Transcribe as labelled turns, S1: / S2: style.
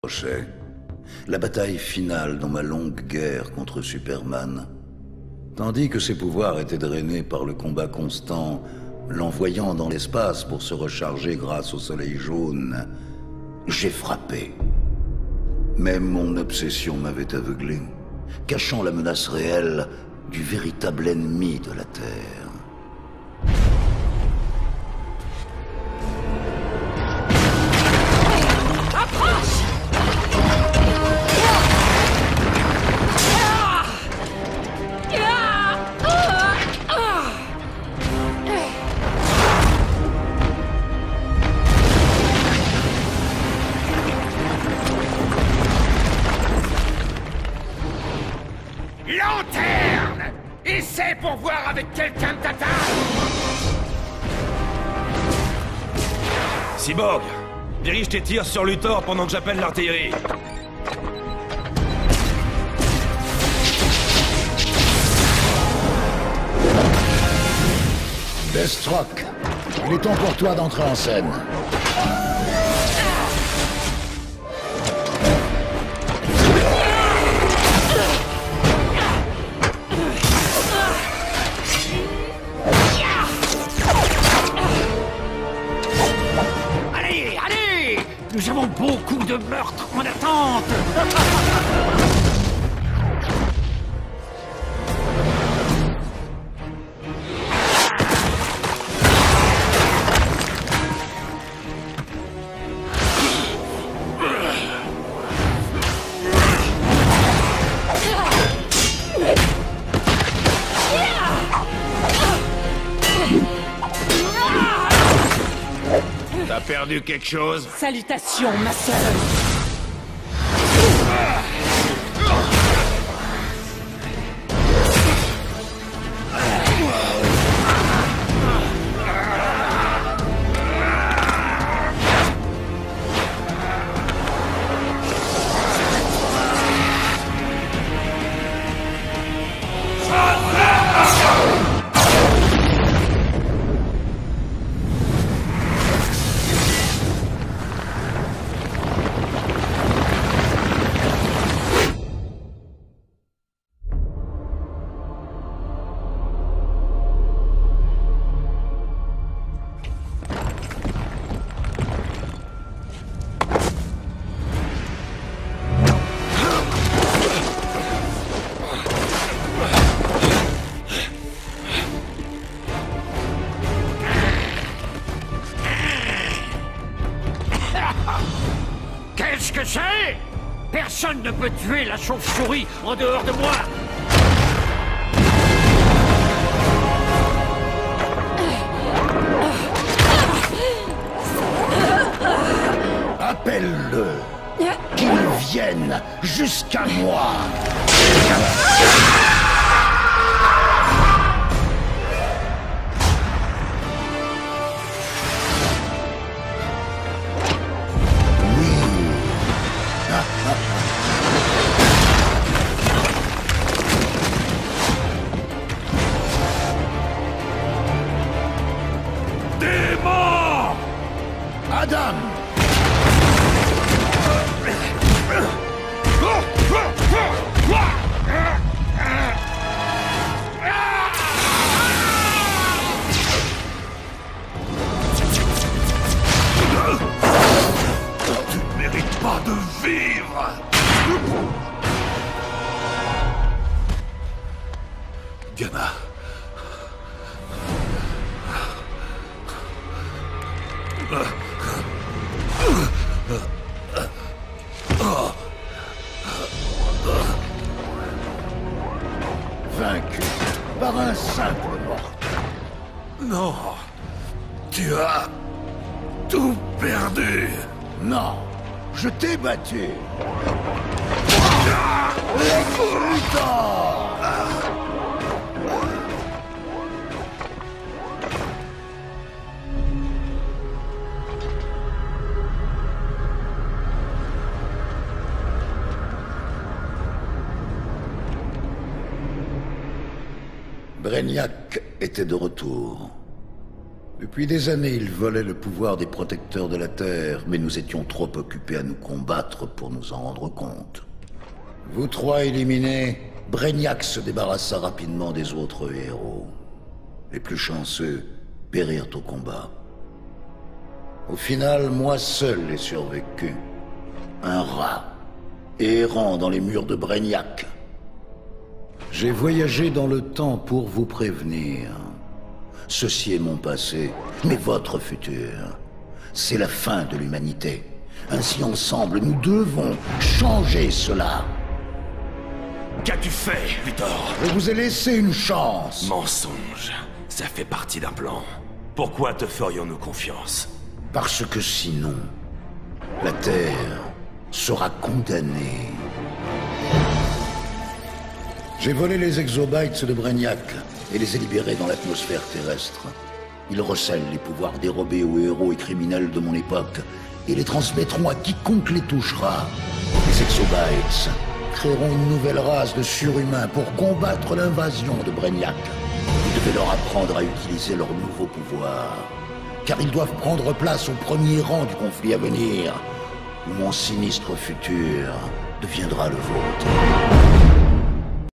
S1: approchait. La bataille finale dans ma longue guerre contre Superman. Tandis que ses pouvoirs étaient drainés par le combat constant, l'envoyant dans l'espace pour se recharger grâce au soleil jaune, j'ai frappé. Même mon obsession m'avait aveuglé, cachant la menace réelle du véritable ennemi de la Terre.
S2: Lanterne! Essaie pour voir avec quelqu'un de ta taille!
S3: Cyborg, dirige tes tirs sur Luthor pendant que j'appelle l'artillerie.
S1: Deathstroke, il est temps pour toi d'entrer en scène.
S2: Allez, allez! Nous avons beaucoup de meurtres en attente!
S3: T'as perdu quelque chose?
S4: Salutations, ma sœur.
S2: Qu'est-ce que c'est? Personne ne peut tuer la chauve-souris en dehors de moi!
S1: Appelle-le. Qu'il vienne jusqu'à moi.
S3: Démon!
S1: Adam!
S3: Tu ne mérites pas de vivre! Gamma.
S1: Vaincu par un simple mort.
S3: Non. Tu as tout perdu.
S1: Non, je t'ai battu. Brainiac était de retour. Depuis des années, ils volaient le pouvoir des protecteurs de la Terre, mais nous étions trop occupés à nous combattre pour nous en rendre compte. Vous trois éliminés, Brainiac se débarrassa rapidement des autres héros. Les plus chanceux périrent au combat. Au final, moi seul ai survécu. Un rat, errant dans les murs de Brainiac. J'ai voyagé dans le temps pour vous prévenir. Ceci est mon passé, mais votre futur. C'est la fin de l'humanité. Ainsi ensemble, nous devons changer cela.
S3: Qu'as-tu fait, Luthor?
S1: Je vous ai laissé une chance.
S3: Mensonge. Ça fait partie d'un plan. Pourquoi te ferions-nous confiance?
S1: Parce que sinon, la Terre sera condamnée. J'ai volé les exobytes de Brainiac et les ai libérés dans l'atmosphère terrestre. Ils recèlent les pouvoirs dérobés aux héros et criminels de mon époque et les transmettront à quiconque les touchera. Les exobytes créeront une nouvelle race de surhumains pour combattre l'invasion de Brainiac. Vous devez leur apprendre à utiliser leurs nouveaux pouvoirs, car ils doivent prendre place au premier rang du conflit à venir, où mon sinistre futur deviendra le vôtre.